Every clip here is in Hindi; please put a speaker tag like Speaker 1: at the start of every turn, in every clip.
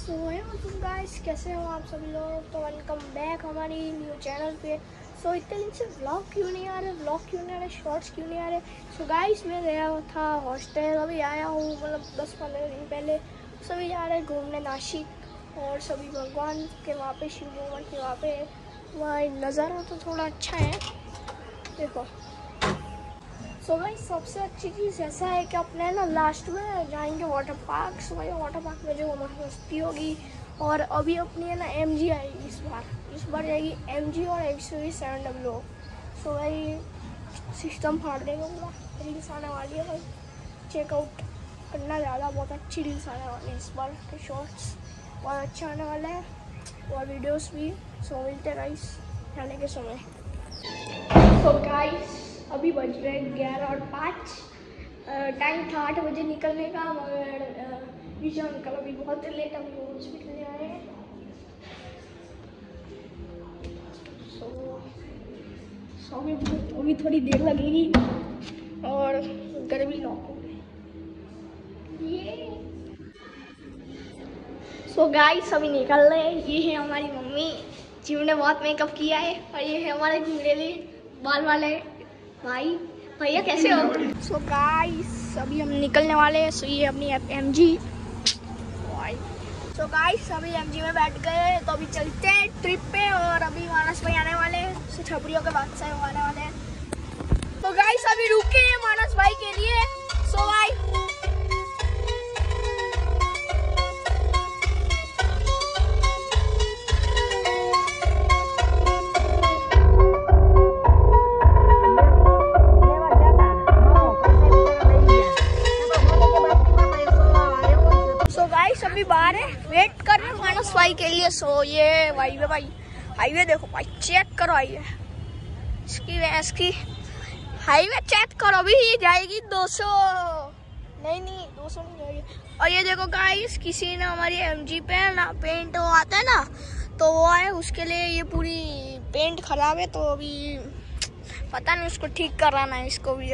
Speaker 1: सो तुम गाइस कैसे हो आप सभी लोग। तो वेलकम बैक हमारी न्यू चैनल पे। सो इतने दिन से व्लॉग क्यों नहीं आ रहे, शॉर्ट्स क्यों नहीं आ रहे। सो गाइस मैं गया था हॉस्टल, अभी आया हूँ, मतलब 10-15 दिन पहले। सभी जा रहे हैं घूमने नासिक, और सभी भगवान के वहाँ पे, शिव भगवान के वहाँ पे। वहाँ नज़ारा तो थोड़ा अच्छा है, देखो। सो गाइस सबसे अच्छी चीज़ ऐसा है कि अपने ना लास्ट में जाएंगे वाटर पार्क। सो भाई वाटर पार्क में जो मस्ती होगी। और अभी अपनी है ना MG आएगी इस बार जाएगी MG और XUV700। सो भाई सिस्टम फाड़ देंगे पूरा। रील्स आने वाली है भाई, चेकआउट करना ज़्यादा, बहुत अच्छी रील्स आने वाली है इस बार के। शॉर्ट्स बहुत अच्छा आने वाला है और वीडियोस भी। सो मिलते गाइस जाने के समय। सो गाइस अभी बज रहे 11:05। टाइम था 8 बजे निकलने का, मगर विजय अंकल अभी बहुत लेट अभी हॉस्पिटल आए हैं। सो अभी थोड़ी देर लगेगी और गर्मी लॉक हो गई। सो गाइस अभी निकल रहे हैं। ये है हमारी मम्मी जिन्होंने बहुत मेकअप किया है, और ये है हमारे घुंघरेले बाल वाले भाई। भैया कैसे हो। सो गाइस अभी हम निकलने वाले हैं। सो ये अपनी MG। सो गाइस अभी MG में बैठ गए, तो अभी चलते हैं ट्रिप पे। और अभी मानस भाई आने वाले हैं, सो छपरियों के बाद से आने वाले हैं। तो गाइस अभी रुके हैं मानस भाई के लिए। सो भाई अभी बाहर है, वेट कर रहे हैं मानस भाई के लिए। सो ये हाईवे देखो भाई, चेक करो इसकी हाईवे चेक करो। अभी ये जाएगी 200 नहीं 200 नहीं जाएगी। और ये देखो गाइस किसी ने हमारी MG पे ना पेंट वो आता है ना, तो वो है, उसके लिए ये पूरी पेंट खराब है। तो अभी पता नहीं, उसको ठीक कराना है इसको भी।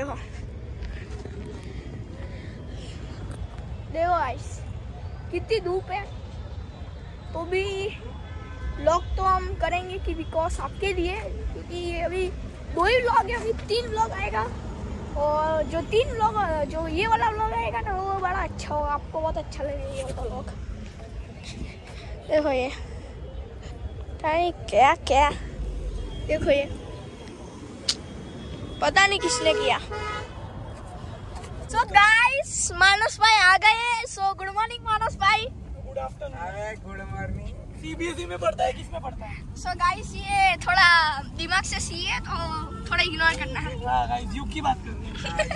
Speaker 1: देखो गाइस कितनी धूप है, तो भी व्लॉग तो हम करेंगे कि बिकॉज आपके लिए, क्योंकि अभी 2 ही व्लॉग है, अभी 3 व्लॉग आएगा। और जो 3 व्लॉग, जो ये वाला व्लॉग आएगा ना, वो बड़ा अच्छा होगा, आपको बहुत अच्छा लगेगा ये वाला व्लॉग। देखो ये क्या देखो, ये पता नहीं किसने किया। सो गाइस मानस भाई आ गए। सो गुड मॉर्निंग मानस भाई।
Speaker 2: Good afternoon. Good morning. CBSE में पढ़ता है, किस में पढ़ता है।
Speaker 1: सो गाइस ये थोड़ा दिमाग से सी है, तो थोड़ा इग्नोर करना है।
Speaker 2: हाँ गाइस युग की बात करनी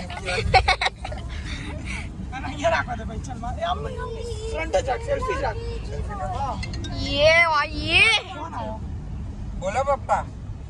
Speaker 2: है। ये रखा दे भाई, चल मार हम फ्रंट जाके सेल्फी जाके।
Speaker 1: ये
Speaker 2: कौन आया? बोलो पापा।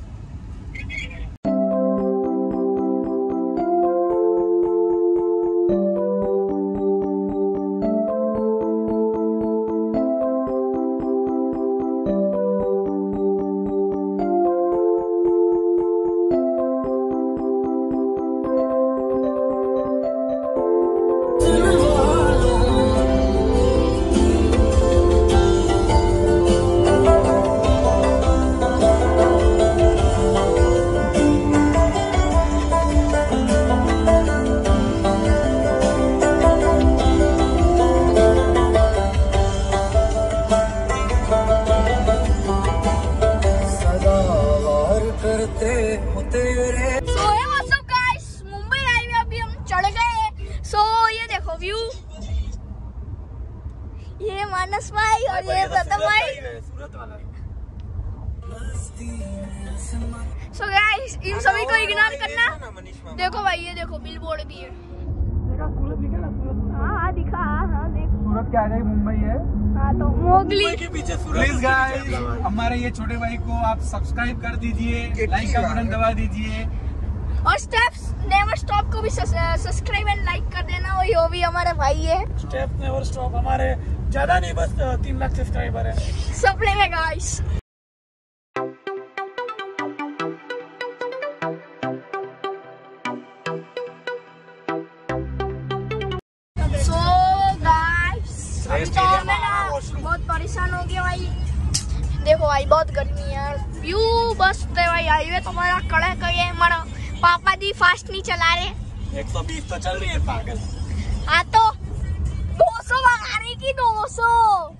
Speaker 1: ये मानस भाई और ये प्रथम भाई। सो गाइस इन सभी को इग्नोर करना। देखो भाई, ये देखो बिल बोर्ड भी है।
Speaker 2: सूरत दिखा ना, सूरत।
Speaker 1: हाँ दिखा, हाँ देख।
Speaker 2: सूरत क्या है, मुंबई है।
Speaker 1: हाँ तो मोगली
Speaker 2: के पीछे सूरत। प्लीज गाइस हमारे ये छोटे भाई को आप सब्सक्राइब कर दीजिए, लाइक का बटन दबा दीजिए,
Speaker 1: और स्टेप्स नेवर स्टॉप को भी सब्सक्राइब एंड लाइक कर देना। वो भी हमारे भाई है।
Speaker 2: स्टेप्स नेवर स्टॉप हमारे ज्यादा नहीं, बस 3 लाख सब्सक्राइबर है
Speaker 1: सपने में गाइस। सो गाइस अभी तो मैं ना बहुत परेशान हो गया भाई। देखो भाई बहुत गर्मी है यार। व्यू बस है भाई। हाईवे तुम्हारा कड़क है। हमारा पापा जी फास्ट नहीं चला रहे।
Speaker 2: 120 तो चल रही है पागल।
Speaker 1: हाँ तो 200 भगा रही की 200।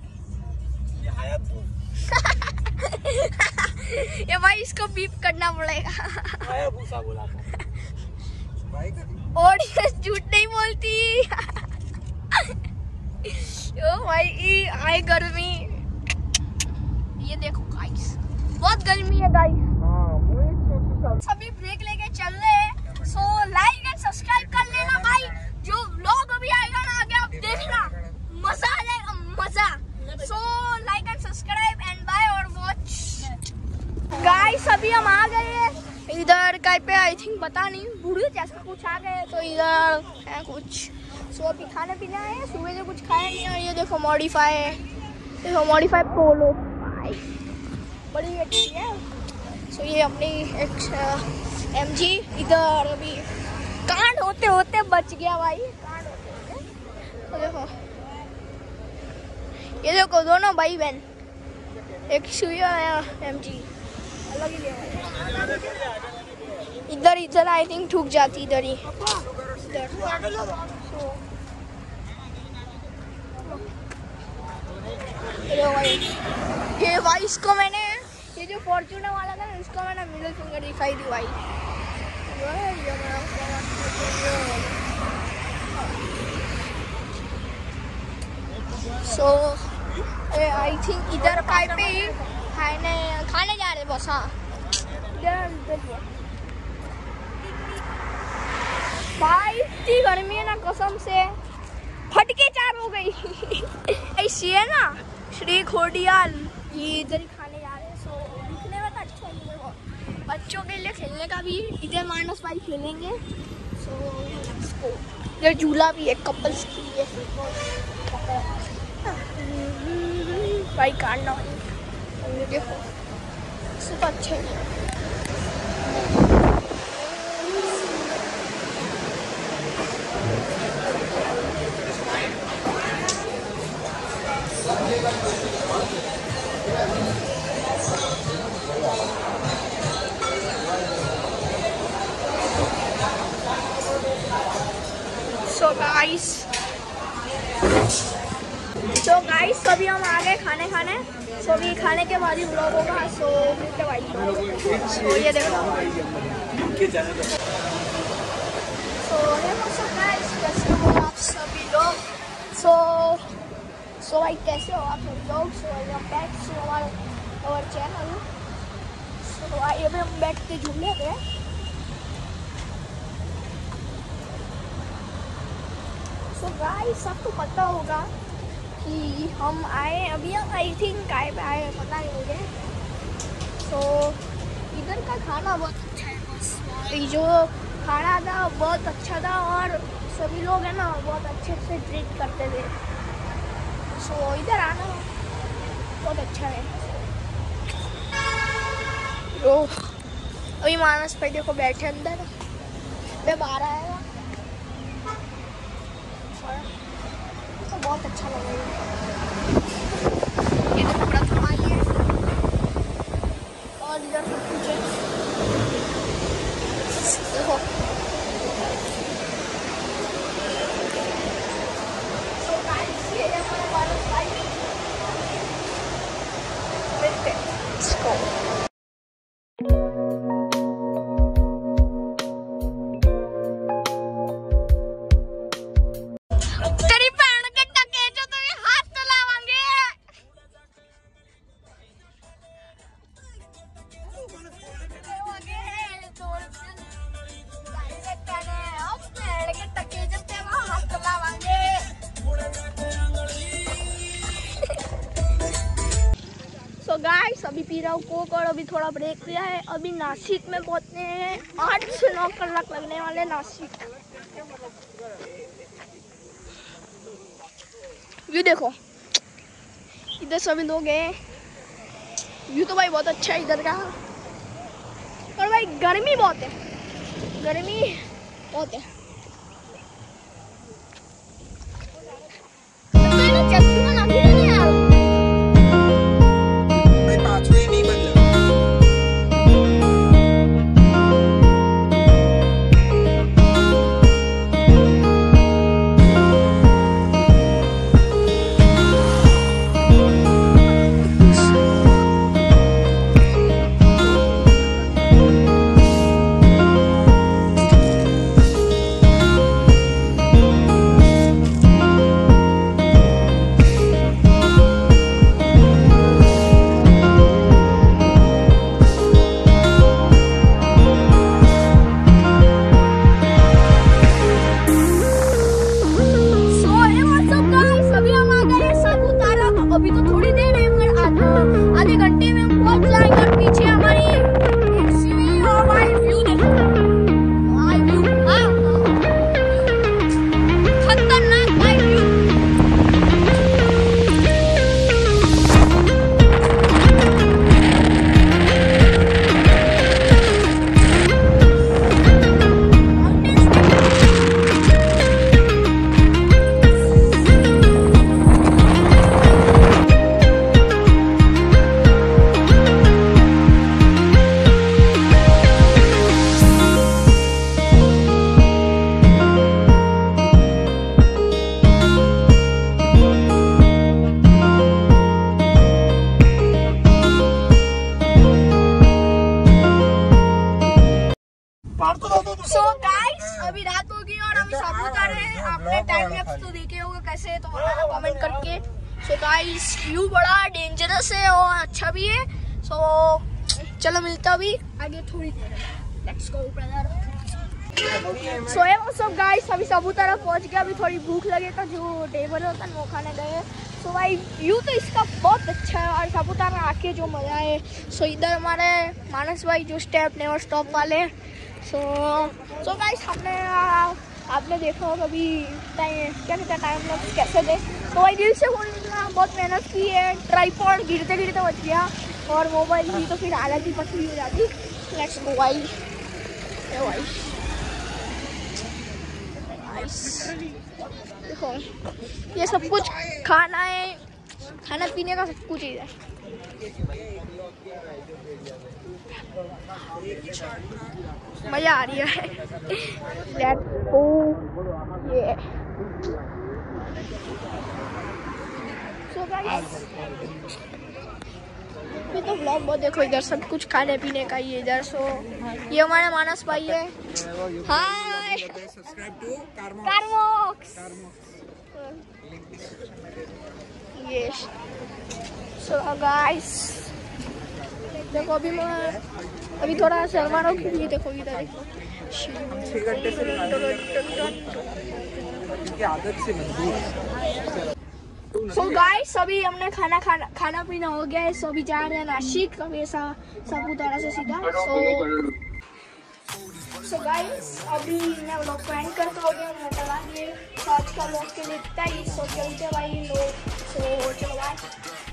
Speaker 1: ये भाई इसको बीप करना पड़ेगा।
Speaker 2: बोला
Speaker 1: ऑडियंस झूठ नहीं बोलती। ओ भाई आए गर्मी। ये देखो गाइस बहुत गर्मी है गाइस। सभी ब्रेक लेके चल रहे हैं। सो लाइक एंड सब्सक्राइब कर लेना भाई। जो व्लॉग अभी आएगा ना आगे आप देखना मजा आ जाएगा मजा। So like and subscribe and bye और वॉच। गाइस अभी हम आ गए हैं इधर कहीं पे। आई थिंक पता नहीं बूढ़ी जैसा कुछ आ गए। तो इधर है कुछ। सो अभी खाने पीने आए हैं। सुबह से कुछ खाया नहीं। और ये देखो मॉडिफाई है। देखो मॉडिफाई पोलो बड़ी अच्छी है। सो ये अपनी एक MG इधर अभी कांड होते होते बच गया भाई। कांड होते होते। तो देखो ये देखो दोनों भाई बहन। एक सुइया MG अलग ही लेवल। इधर इधर आई थिंक ठुक जाती इधर ही। ये भाई इसको मैंने ये जो फॉर्च्यूनर वाला था इसको मैंने मिडिल फिंगर दिखाई दी भाई। सो आई थिंक इधर काय पे खाने जा रहे बस। हाँ भाई इतनी गर्मी है ना कसम से फटके चार हो गई। ऐसी है ना श्री खोडियाल ये इधर ही खाने जा रहे हैं। सो दिखने में तो अच्छा ही है। बच्चों के लिए खेलने का भी इधर मानस भाई खेलेंगे। सो इधर झूला भी है कपल्स के लिए भाई। काटना देखो सब अच्छे हैं। सो गाइस अभी हम आ गए खाने। सो अभी खाने के बाद ही व्लॉग होगा। सो मिलते भाई। सो ये देखो गाइस कैसे हो आप सभी लोग। सो भाई कैसे हो आप सभी लोग। So I am back to our channel. So अभी हम बैठते झूले पे। सो गाइस सबको पता होगा कि हम आए अभी। हम आई थिंक आए पे आए पता नहीं मुझे। सो इधर का खाना बहुत अच्छा है। बस जो खाना था बहुत अच्छा था और सभी लोग है ना बहुत अच्छे से ट्रीट करते थे। सो इधर आना बहुत अच्छा है। अभी मानस भाई देखो बैठे अंदर। मैं बाहर आएगा तो बहुत अच्छा लगेगा। ये तो पूरा कमाई है और इधर सब कुछ है। देखो तो गाइस ये हमारे मानस भाई। Let's go. तो गाइस अभी पी रहा हूँ कोक और अभी थोड़ा ब्रेक लिया है। अभी नासिक में पहुँचने हैं। 8 से 9 कलाक लगने वाले नासिक। व्यू देखो इधर सभी लोग हैं। व्यू तो भाई बहुत अच्छा है इधर का। और भाई गर्मी बहुत है। गर्मी बहुत है। तो मैंने चश्मा लगा लिया। कैसे है तो बताना कमेंट करके। सो गाइस व्यू बड़ा डेंजरस है और अच्छा भी है। सो चलो मिलता भी आगे थोड़ी देर में। Let's go brother. सो ये वो सब गाइस अभी सापुतारा पहुंच गया। अभी थोड़ी भूख लगे तो जो टेबल होता है वो खाने गए। सो भाई व्यू तो इसका बहुत अच्छा है और सापुतारा आके जो मज़ा है। सो इधर हमारे मानस भाई जो स्टेप नेवर स्टॉप वाले। सो गाइस आपने देखा होगा अभी टाइम क्या कहते हैं टाइम लैप्स कैसे थे। तो भाई दिल से बहुत मेहनत की है। ट्राइपॉड गिरते गिरते बच गया और मोबाइल की तो फिर हालत ही पतली हो जाती। लेट्स गो भाई। देखो ये सब कुछ खाना है, खाना पीने का सब कुछ ही है। मजा आ रही है। ये सो गाइस ये तो व्लॉग बहुत देखो इधर सब कुछ खाने पीने का ही इधर। सो ये हमारे मानस भाई है। Hi
Speaker 2: subscribe to
Speaker 1: Carmox. ये सो गाइस देखो अभी थोड़ा शर्मा रहा हूँ क्योंकि देखो इधर देखो
Speaker 2: 6 घंटे से आदत से मजबूर।
Speaker 1: सो गाइस अभी हमने खाना पीना हो गया है। सो अभी जा रहे हैं नासिक। अभी ऐसा सापुतारा से सीधा। सो गाइस अभी मैं व्लॉग को एंड करता हो गया। मैं चला दिए आज का व्लॉग के लिए इतना ही। सो चलते भाई लोग। सो चलो बाय।